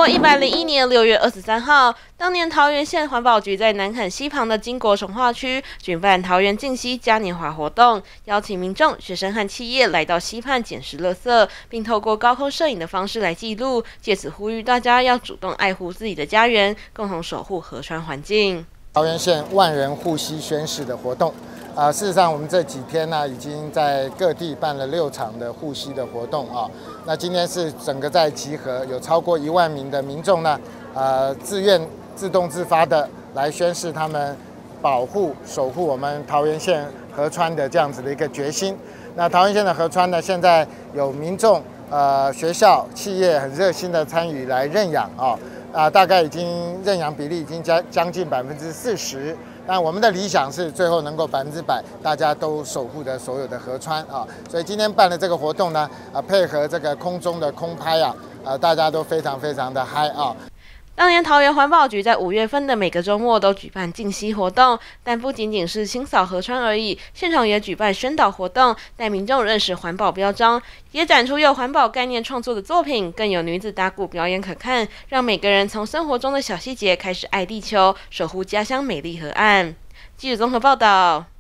国101年6月23号，当年桃园县环保局在南崁溪旁的金国重划区举办桃园净溪嘉年华活动，邀请民众、学生和企业来到溪畔捡拾垃圾，并透过高空摄影的方式来记录，借此呼吁大家要主动爱护自己的家园，共同守护河川环境。 桃园县万人护溪宣誓的活动。事实上，我们这几天呢，已经在各地办了6场的护溪的活动啊。那今天是整个在集合，有超过1万名的民众呢，自愿、自动自发的来宣誓他们保护、守护我们桃园县河川的这样子的一个决心。那桃园县的河川呢，现在有民众、学校、企业很热心的参与来认养啊。大概已经认养比例已经将近40%，但我们的理想是最后能够100%大家都守护的所有的河川啊。所以今天办的这个活动呢，配合这个空中的空拍大家都非常的嗨啊。 当年桃园环保局在5月份的每个周末都举办净溪活动，但不仅仅是清扫河川而已，现场也举办宣导活动，带民众认识环保标章，也展出有环保概念创作的作品，更有女子打鼓表演可看，让每个人从生活中的小细节开始爱地球，守护家乡美丽河岸。记者综合报道。